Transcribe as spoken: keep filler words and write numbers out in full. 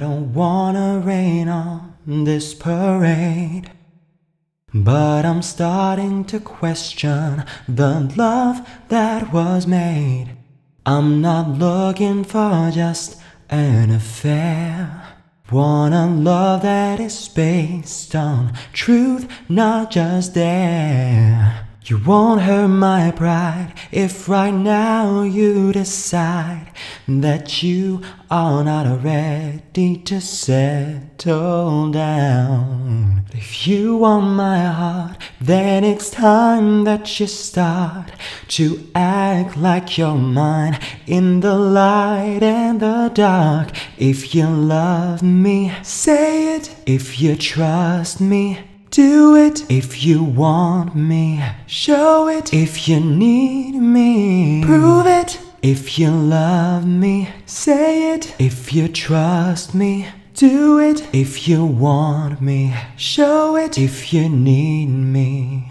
don't wanna rain on this parade, but I'm starting to question the love that was made. I'm not looking for just an affair. Want a love that is based on truth, not just dare. You won't hurt my pride if right now you decide that you are not ready to settle down. If you want my heart, then it's time that you start to act like you're mine in the light and the dark. If you love me, say it. If you trust me, do it. If you want me, show it. If you need me, prove it. If you love me, say it. If you trust me, do it. If you want me, show it. If you need me,